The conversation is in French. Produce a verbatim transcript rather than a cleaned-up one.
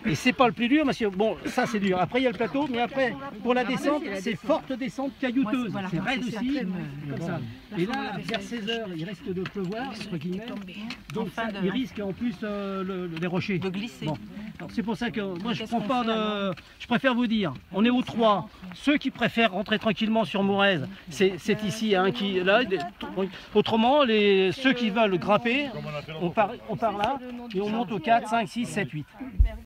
Et c'est pas le plus dur, parce que bon, ça c'est dur. Après il y a le plateau, mais après pour la descente, c'est forte descente caillouteuse. C'est raide aussi, comme ça. Et là, vers seize heures, il risque de pleuvoir, entre guillemets. Donc ça, il risque en plus euh, le, le- les rochers. De glisser. Bon. C'est pour ça que moi je prends pas de. Je préfère vous dire, on est aux trois. Ceux qui préfèrent rentrer tranquillement sur Mourez, c'est ici, hein, qui là. Des, autrement, les, ceux qui veulent grimper, on part, on part là et on monte au quatre, cinq, six, sept, huit.